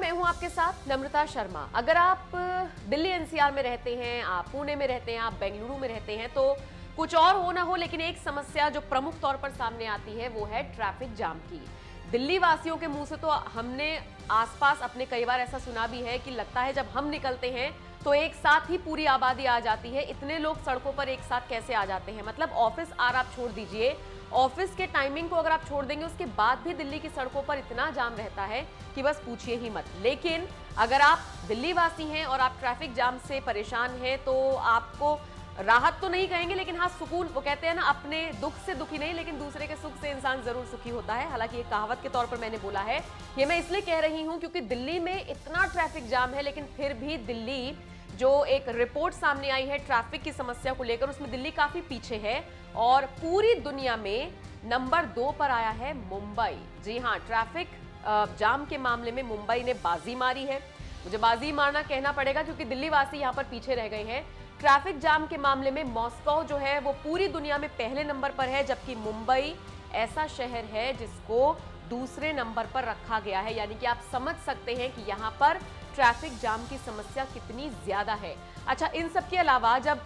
मैं हूं आपके साथ नम्रता शर्मा। अगर आप दिल्ली एनसीआर में रहते हैं, आप पुणे में रहते हैं, आप बेंगलुरु में रहते हैं, तो कुछ और हो ना हो, लेकिन एक समस्या जो प्रमुख तौर पर सामने आती है वो है ट्रैफिक जाम की। दिल्ली वासियों के मुंह से तो हमने आसपास अपने कई बार ऐसा सुना भी है कि लगता है जब हम निकलते हैं तो एक साथ ही पूरी आबादी आ जाती है। इतने लोग सड़कों पर एक साथ कैसे आ जाते हैं? मतलब ऑफिस आर आप छोड़ दीजिए, ऑफिस के टाइमिंग को अगर आप छोड़ देंगे उसके बाद भी दिल्ली की सड़कों पर इतना जाम रहता है कि बस पूछिए ही मत। लेकिन अगर आप दिल्ली वासी हैं और आप ट्रैफिक जाम से परेशान हैं तो आपको राहत तो नहीं कहेंगे, लेकिन हाँ सुकून। वो कहते हैं ना, अपने दुख से दुखी नहीं लेकिन दूसरे के सुख से इंसान जरूर सुखी होता है। हालांकि ये कहावत के तौर पर मैंने बोला है, ये मैं इसलिए कह रही हूं क्योंकि दिल्ली में इतना ट्रैफिक जाम है, लेकिन फिर भी दिल्ली जो एक रिपोर्ट सामने आई है ट्रैफिक की समस्या को लेकर, उसमें दिल्ली काफी पीछे है और पूरी दुनिया में नंबर 2 पर आया है मुंबई। जी हाँ, ट्रैफिक जाम के मामले में मुंबई ने बाजी मारी है। मुझे बाजी मारना कहना पड़ेगा क्योंकि दिल्ली वासी यहाँ पर पीछे रह गए हैं। ट्रैफिक जाम के मामले में मॉस्को जो है वो पूरी दुनिया में पहले नंबर पर है, जबकि मुंबई ऐसा शहर है जिसको दूसरे नंबर पर रखा गया है। यानी कि आप समझ सकते हैं कि यहाँ पर ट्रैफिक जाम की समस्या कितनी ज्यादा है। अच्छा, इन सब के अलावा जब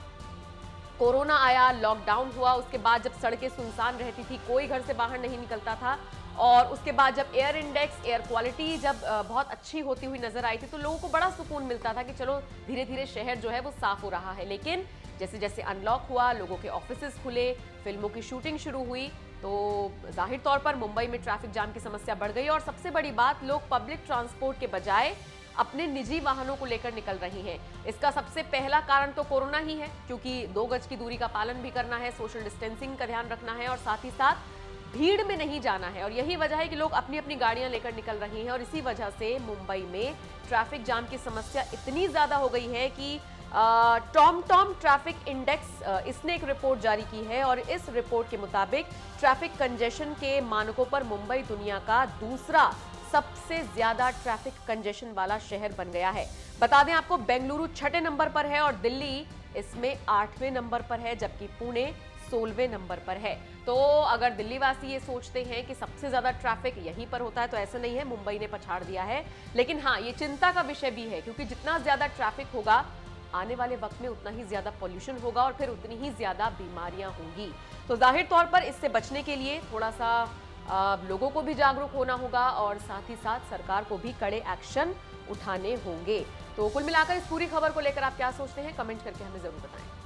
कोरोना आया, लॉकडाउन हुआ, उसके बाद जब सड़कें सुनसान रहती थी, कोई घर से बाहर नहीं निकलता था, और उसके बाद जब एयर इंडेक्स, एयर क्वालिटी जब बहुत अच्छी होती हुई नजर आई थी, तो लोगों को बड़ा सुकून मिलता था कि चलो धीरे धीरे शहर जो है वो साफ हो रहा है। लेकिन जैसे जैसे अनलॉक हुआ, लोगों के ऑफिसेज खुले, फिल्मों की शूटिंग शुरू हुई, तो जाहिर तौर पर मुंबई में ट्रैफिक जाम की समस्या बढ़ गई। और सबसे बड़ी बात, लोग पब्लिक ट्रांसपोर्ट के बजाय अपने निजी वाहनों को लेकर निकल रही हैं। इसका सबसे पहला कारण तो कोरोना ही है, क्योंकि 2 गज की दूरी का पालन भी करना है, सोशल डिस्टेंसिंग का ध्यान रखना है और साथ ही साथ भीड़ में नहीं जाना है। और यही वजह है कि लोग अपनी अपनी गाड़ियां लेकर निकल रही हैं और इसी वजह से मुंबई में ट्रैफिक जाम की समस्या इतनी ज्यादा हो गई है कि टॉम ट्रैफिक इंडेक्स इसने एक रिपोर्ट जारी की है और इस रिपोर्ट के मुताबिक ट्रैफिक कंजेशन के मानकों पर मुंबई दुनिया का दूसरा सबसे ज्यादा ट्रैफिक कंजेशन वाला शहर बन गया है। बता दें आपको, बेंगलुरु 6ठे नंबर पर है और दिल्ली इसमें 8वें नंबर पर है, जबकि पुणे 16वें नंबर पर है। तो अगर दिल्ली वासी ये सोचते हैं कि सबसे ज्यादा ट्रैफिक यहीं पर होता है, तो ऐसा नहीं है, मुंबई ने पछाड़ दिया है। लेकिन हाँ, ये चिंता का विषय भी है क्योंकि जितना ज्यादा ट्रैफिक होगा आने वाले वक्त में उतना ही ज्यादा पॉल्यूशन होगा और फिर उतनी ही ज्यादा बीमारियां होंगी। तो जाहिर तौर पर इससे बचने के लिए थोड़ा सा लोगों को भी जागरूक होना होगा और साथ ही साथ सरकार को भी कड़े एक्शन उठाने होंगे। तो कुल मिलाकर इस पूरी खबर को लेकर आप क्या सोचते हैं, कमेंट करके हमें जरूर बताएं।